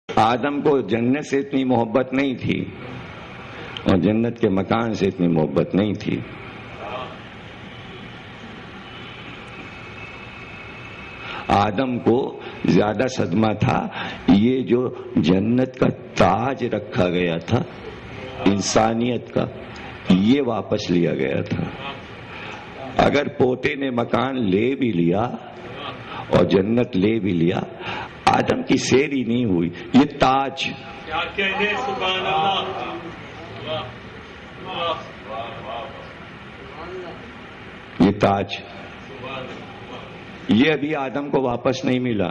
آدم کو جنت سے اتنی محبت نہیں تھی اور جنت کے مکان سے اتنی محبت نہیں تھی. آدم کو زیادہ صدمہ تھا یہ جو جنت کا تاج رکھا گیا تھا انسانیت کا، یہ واپس لیا گیا تھا. اگر پوتے نے مکان لے بھی لیا اور جنت لے بھی لیا، آدم کی سیر ہی نہیں ہوئی. یہ تاج، یہ تاج، یہ ابھی آدم کو واپس نہیں ملا.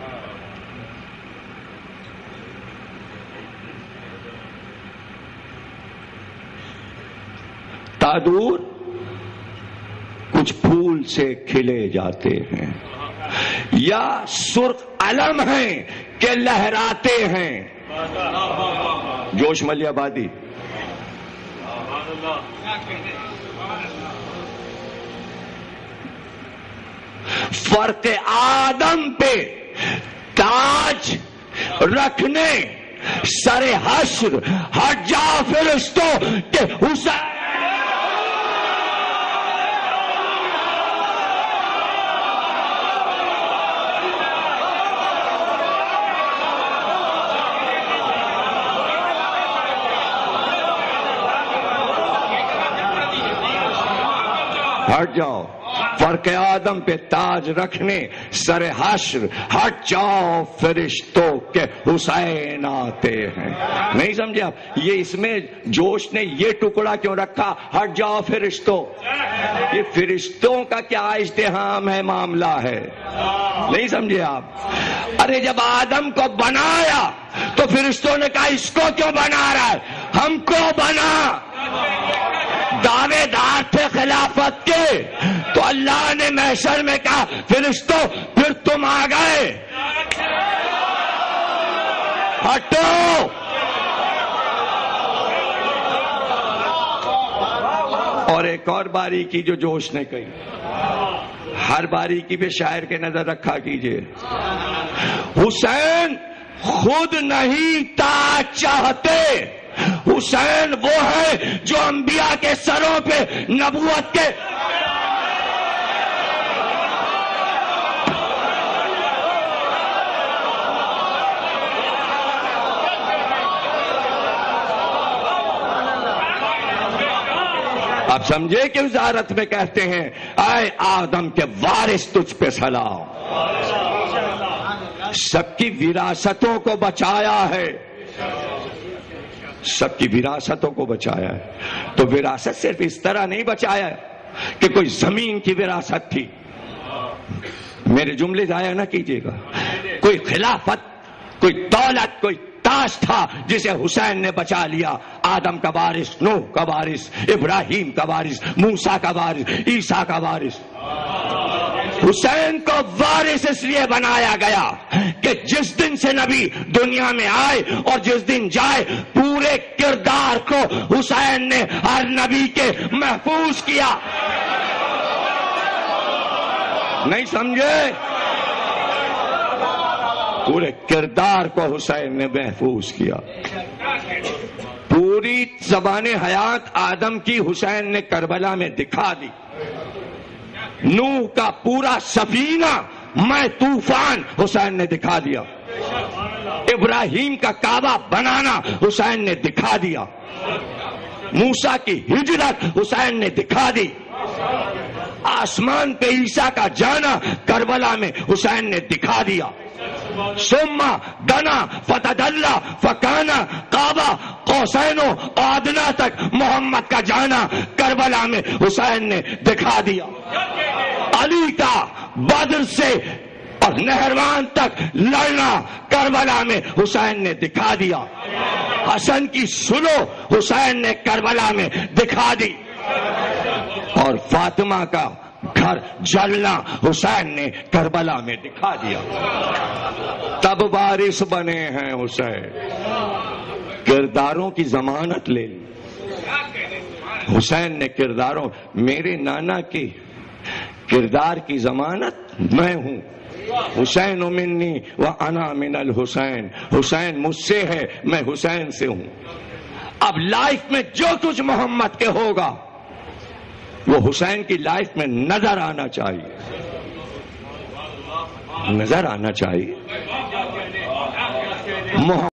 تادور کچھ پھول سے کھلے جاتے ہیں یا سرخ علم ہیں کہ لہراتے ہیں. جوش ملیہ آبادی، فرق آدم پہ تاج رکھنے سر حشر ہٹ جا فرشتوں کہ حسین ہٹ جاؤ. فرق آدم پہ تاج رکھنے سر حشر ہٹ جاؤ فرشتوں کے حسین آتے ہیں. نہیں سمجھے آپ؟ یہ اس میں جوش نے یہ ٹکڑا کیوں رکھا ہٹ جاؤ فرشتوں؟ یہ فرشتوں کا کیا اجتہام ہے، معاملہ ہے. نہیں سمجھے آپ؟ ارے جب آدم کو بنایا تو فرشتوں نے کہا اس کو کیوں بنا رہا ہے، ہم کو بنا. دعوے دار تھے خلافت کے تو اللہ نے محشر میں کہا فرشتوں پھر تم آ گئے، ہٹو. اور ایک اور باریکی جو جوش نے کہی، ہر باریکی پہ شاعر کے نظر رکھا کیجئے. حسین خود نہیں تاج چاہتے، حسین وہ ہے جو انبیاء کے سروں پہ نبوت کے آپ سمجھے کہ وزارت میں کہتے ہیں اے آدم کے وارث تجھ پہ سلام. سب کی وراثتوں کو بچایا ہے، سب کی وراثتوں کو بچایا ہے. تو وراثت صرف اس طرح نہیں بچایا ہے کہ کوئی زمین کی وراثت تھی، میرے جملے ضائع نہ کیجیے گا. کوئی خلافت، کوئی دولت، کوئی تاج تھا جسے حسین نے بچا لیا. آدم کا وارث، نوح کا وارث، ابراہیم کا وارث، موسیٰ کا وارث، عیسیٰ کا وارث. حسین کو وارث اس لیے بنایا گیا کہ جس دن سے نبی دنیا میں آئے اور جس دن جائے پورے کردار کو حسین نے ہر نبی کے محفوظ کیا. نہیں سمجھے؟ پورے کردار کو حسین نے محفوظ کیا. پوری زبان حیات آدم کی حسین نے کربلا میں دکھا دی. نوح کا پورا سفینہ میں طوفان حسین نے دکھا دیا. ابراہیم کا کعبہ بنانا حسین نے دکھا دیا. موسیٰ کی ہجرت حسین نے دکھا دی. آسمان پہ عیسیٰ کا جانا کربلا میں حسین نے دکھا دیا. ثم دنا فتدلی فکانا کعبہ قوسین و ادنیٰ تک محمد کا جانا کربلا میں حسین نے دکھا دیا. علی کا بدر سے اور نہروان تک لڑنا کربلا میں حسین نے دکھا دیا. حسن کی سلو حسین نے کربلا میں دکھا دی. اور فاطمہ کا گھر جلنا حسین نے کربلا میں دکھا دیا. تب وارث بنے ہیں حسین. کرداروں کی ضمانت لے لی حسین نے. کرداروں، میرے نانا کی کردار کی ضمانت میں ہوں. حسین منی و انا من الحسین، حسین مجھ سے ہے، میں حسین سے ہوں۔ اب لائف میں جو کچھ محمد کے ہوگا وہ حسین کی لائف میں نظر آنا چاہیے، نظر آنا چاہیے۔